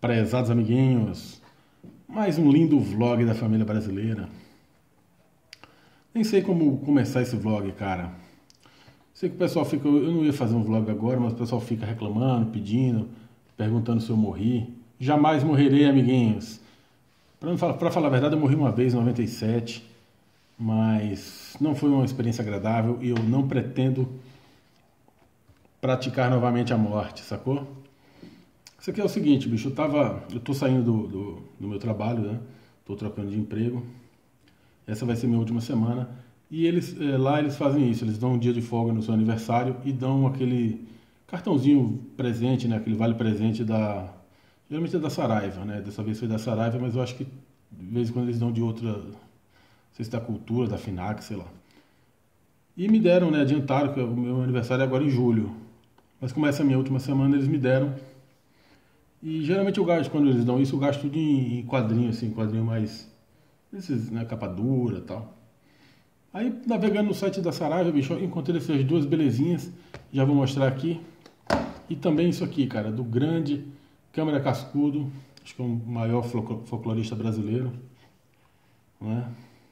Prezados amiguinhos, mais um lindo vlog da família brasileira. Nem sei como começar esse vlog, cara. Sei que o pessoal fica... Eu não ia fazer um vlog agora, mas o pessoal fica reclamando, pedindo, perguntando se eu morri. Jamais morrerei, amiguinhos. Pra falar a verdade, eu morri uma vez, em 97, mas não foi uma experiência agradável e eu não pretendo praticar novamente a morte, sacou? Isso aqui é o seguinte, bicho, eu tô saindo do meu trabalho, né? Tô trocando de emprego. Essa vai ser minha última semana. E lá eles fazem isso, eles dão um dia de folga no seu aniversário e dão aquele cartãozinho presente, né? Aquele vale presente geralmente é da Saraiva, né? Dessa vez foi da Saraiva, mas eu acho que de vez em quando eles dão de outra, não sei se da Cultura, da FINAC, sei lá. E me deram, né? Adiantaram que o meu aniversário é agora em julho. Mas como essa é a minha última semana, eles me deram. E geralmente eu gasto, quando eles dão isso, eu gasto tudo em quadrinho, assim, quadrinho mais, esses, né, capa dura e tal. Aí, navegando no site da Saraiva, bicho, eu encontrei essas duas belezinhas, já vou mostrar aqui. E também isso aqui, cara, do grande Câmara Cascudo, acho que é o maior folclorista brasileiro, né?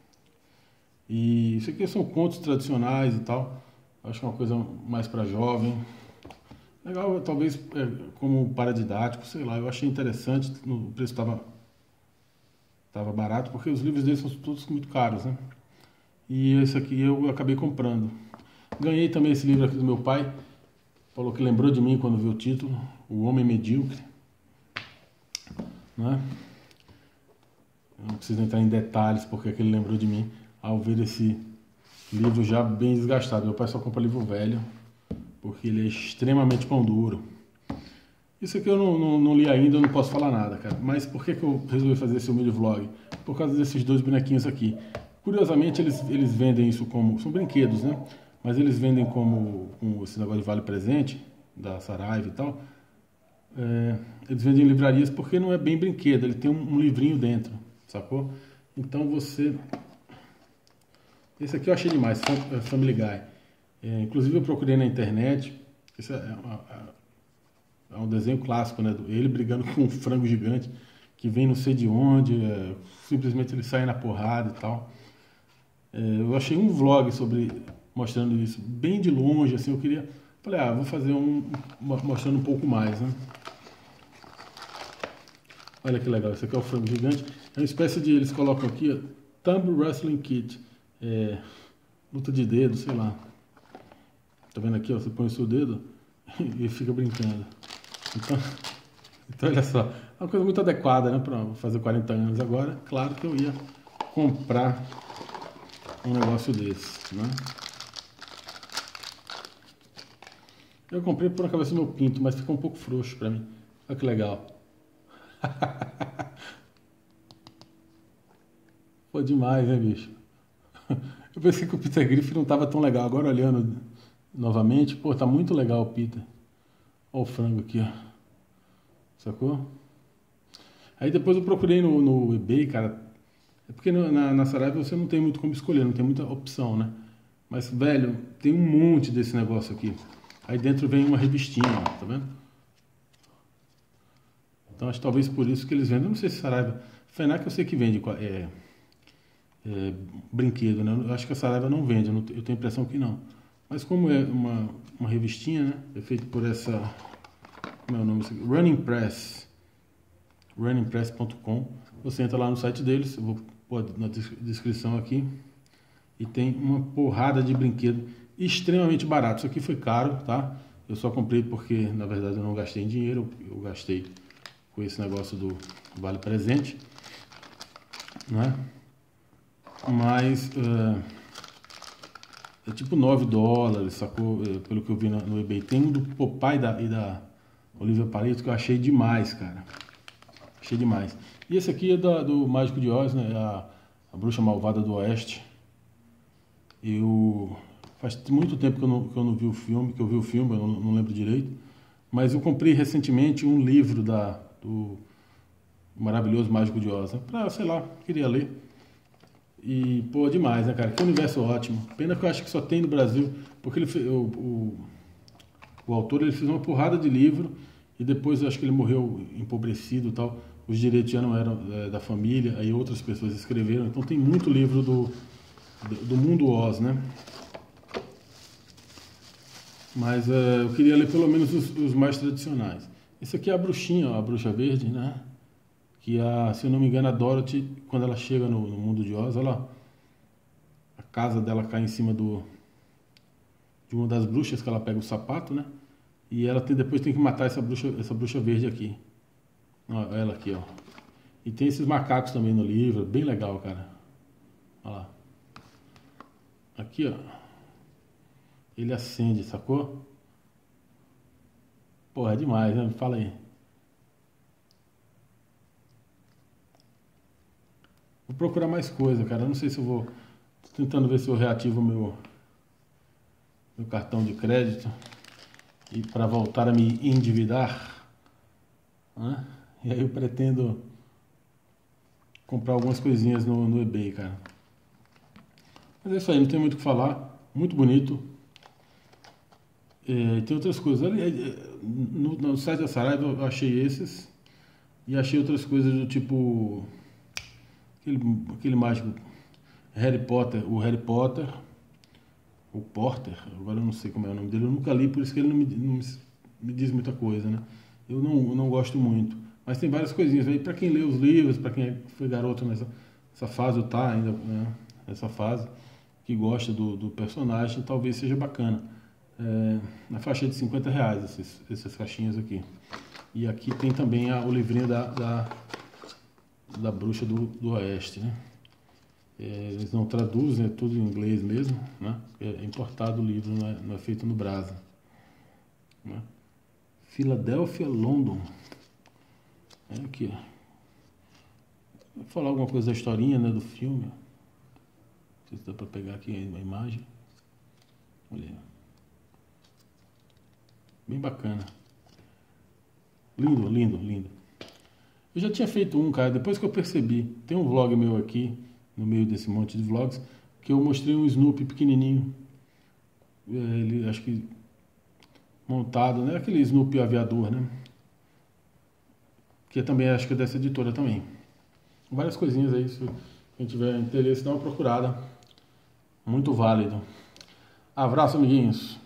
E isso aqui são contos tradicionais e tal, acho que é uma coisa mais para jovem. Legal, talvez como paradidático, sei lá, eu achei interessante, o preço estava barato, porque os livros deles são todos muito caros, né? E esse aqui eu acabei comprando. Ganhei também esse livro aqui do meu pai, falou que lembrou de mim quando viu o título, O Homem Medíocre, né? Eu não preciso entrar em detalhes porque é que ele lembrou de mim ao ver esse livro já bem desgastado. Meu pai só compra livro velho, porque ele é extremamente pão duro. Isso aqui eu não li ainda, eu não posso falar nada, cara. Mas por que eu resolvi fazer esse humilde vlog? Por causa desses dois bonequinhos aqui. Curiosamente, eles vendem isso como... São brinquedos, né? Mas eles vendem como esse negócio de vale presente, da Saraiva e tal. Eles vendem em livrarias porque não é bem brinquedo, ele tem um livrinho dentro, sacou? Então você... Esse aqui eu achei demais, Family Guy. Inclusive eu procurei na internet, esse é um desenho clássico, né? Ele brigando com um frango gigante que vem não sei de onde, simplesmente ele sai na porrada e tal. Eu achei um vlog mostrando isso bem de longe, assim, falei, vou fazer mostrando um pouco mais, né? Olha que legal, esse aqui é o frango gigante, é uma espécie de, eles colocam aqui, ó, Thumb Wrestling Kit, luta de dedo, sei lá. Tá vendo aqui, ó, você põe o seu dedo e fica brincando. Então olha só, é uma coisa muito adequada, né, para fazer 40 anos agora. Claro que eu ia comprar um negócio desse, né? Eu comprei por uma cabeça do meu pinto, mas ficou um pouco frouxo para mim. Olha que legal. Pô, demais, né, bicho? Eu pensei que o Peter Griffin não tava tão legal. Agora olhando novamente, pô, tá muito legal o Peter. Olha o frango aqui, ó. Sacou? Aí depois eu procurei no eBay, cara. É porque na Saraiva você não tem muito como escolher, não tem muita opção, né? Mas, velho, tem um monte desse negócio aqui. Aí dentro vem uma revistinha, ó, tá vendo? Então acho que talvez por isso que eles vendem. Eu não sei se Saraiva... FENAC eu sei que vende brinquedo, né? Eu acho que a Saraiva não vende, eu tenho a impressão que não. Mas como é uma revistinha, né? É feito por essa... Como é o nome? Running Press. runningpress.com. Você entra lá no site deles, eu vou pôr na descrição aqui. E tem uma porrada de brinquedo extremamente barato. Isso aqui foi caro, tá? Eu só comprei porque, na verdade, eu não gastei em dinheiro. Eu gastei com esse negócio do Vale Presente, né? Mas é tipo $9, sacou? Pelo que eu vi no eBay. Tem um do Popeye e da Olivia Palito que eu achei demais, cara. Achei demais. E esse aqui é do Mágico de Oz, né? A Bruxa Malvada do Oeste. Faz muito tempo que eu não vi o filme, eu não lembro direito. Mas eu comprei recentemente um livro do Maravilhoso Mágico de Oz, né? Sei lá, queria ler. E, pô, demais, né, cara? Que universo ótimo. Pena que eu acho que só tem no Brasil, porque o autor ele fez uma porrada de livro e depois eu acho que ele morreu empobrecido e tal, os direitos já não eram da família, aí outras pessoas escreveram, então tem muito livro do mundo Oz, né? Mas eu queria ler pelo menos os mais tradicionais. Esse aqui é a bruxinha, ó, a bruxa verde, né? Que se eu não me engano, a Dorothy, quando ela chega no mundo de Oz, olha lá, a casa dela cai em cima de uma das bruxas, que ela pega o sapato, né? E ela depois tem que matar essa bruxa verde aqui. Ó, ela aqui, ó. E tem esses macacos também no livro, bem legal, cara. Olha lá. Aqui, ó. Ele acende, sacou? Porra, é demais, né? Fala aí. Vou procurar mais coisa, cara. Eu não sei se eu vou... Tô tentando ver se eu reativo o meu cartão de crédito e para voltar a me endividar, né? E aí eu pretendo comprar algumas coisinhas no eBay, cara. Mas é isso aí, não tem muito o que falar. Muito bonito. Tem outras coisas. Ali, no site da Saraiva eu achei esses. E achei outras coisas do tipo... Aquele mágico Harry Potter. O Harry Potter. O Porter. Agora eu não sei como é o nome dele. Eu nunca li, por isso que ele não me diz muita coisa, né? Eu não gosto muito. Mas tem várias coisinhas aí. Pra quem lê os livros, pra quem foi garoto nessa fase, ou tá ainda, né, nessa fase, que gosta do personagem, talvez seja bacana. Na faixa de R$50 essas caixinhas aqui. E aqui tem também o livrinho da bruxa do Oeste, né? Eles não traduzem, é tudo em inglês mesmo, né? É importado o livro, não é feito no Brasa, né? Filadélfia, London. Aqui, ó. Vou falar alguma coisa da historinha, né, do filme. Não sei se dá para pegar aqui a imagem. Olha aí. Bem bacana. Lindo, lindo, lindo. Eu já tinha feito um, cara, depois que eu percebi. Tem um vlog meu aqui, no meio desse monte de vlogs, que eu mostrei um Snoopy pequenininho. Ele, acho que montado, né? Aquele Snoopy aviador, né? Que também acho que é dessa editora também. Várias coisinhas aí, se quem tiver interesse, dá uma procurada. Muito válido. Abraço, amiguinhos.